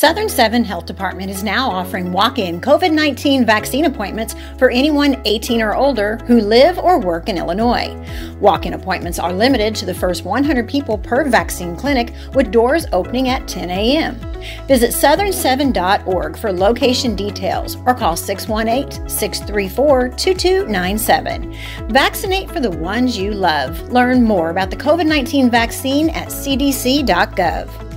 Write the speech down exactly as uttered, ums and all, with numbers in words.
Southern seven Health Department is now offering walk-in COVID nineteen vaccine appointments for anyone eighteen or older who live or work in Illinois. Walk-in appointments are limited to the first one hundred people per vaccine clinic, with doors opening at ten A M Visit southern seven dot org for location details or call six one eight, six three four, two two nine seven. Vaccinate for the ones you love. Learn more about the COVID nineteen vaccine at c d c dot gov.